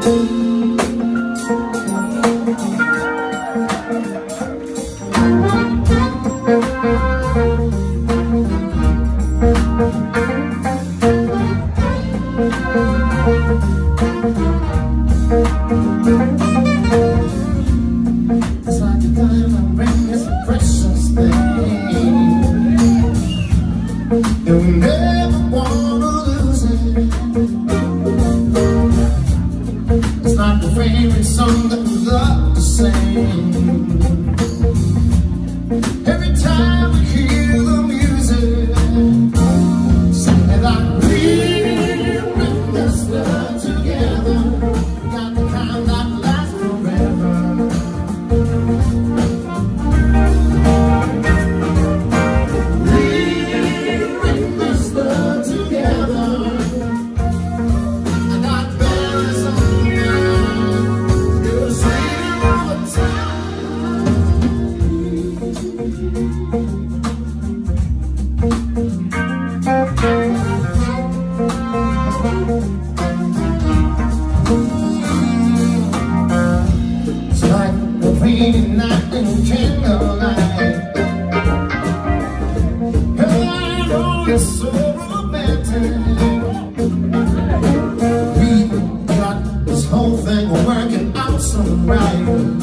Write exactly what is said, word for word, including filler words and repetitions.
It's like a diamond ring is a precious thing, and we never wanna lose it. It's like a favorite song that we love to sing. Every time we hear the music, sing it like we bring this love together. Got the kind that lasts forever. We bring this love together. And our bells on the ground, you'll sing all the It's like a rainy night in candlelight. And I know it's so romantic. We got this whole thing working out so right.